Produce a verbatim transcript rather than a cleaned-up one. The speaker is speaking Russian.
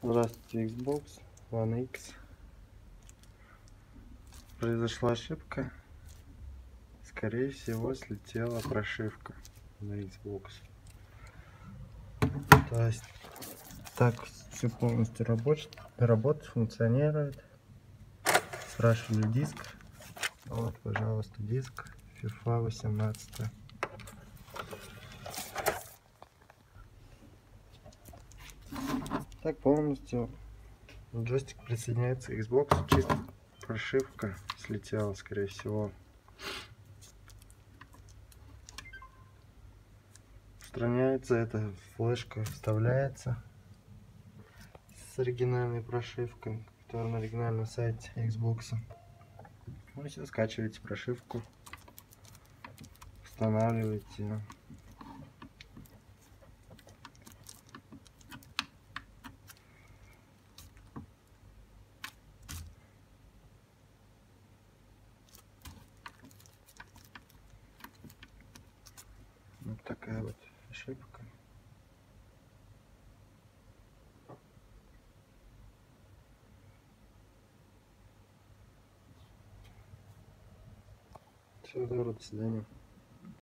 Здравствуйте, Xbox One X. Произошла ошибка. Скорее всего, слетела прошивка на Xbox. То есть так все полностью рабочает, работает, функционирует. Спрашивали диск. Вот, пожалуйста, диск FIFA восемнадцать. Так полностью джойстик присоединяется к Xbox. Чисто прошивка слетела, скорее всего. Устраняется эта флешка, вставляется с оригинальной прошивкой, которая на оригинальном сайте Xbox. Ну все, скачиваете прошивку, устанавливаете. Вот такая вот ошибка. Всего доброго, до свидания.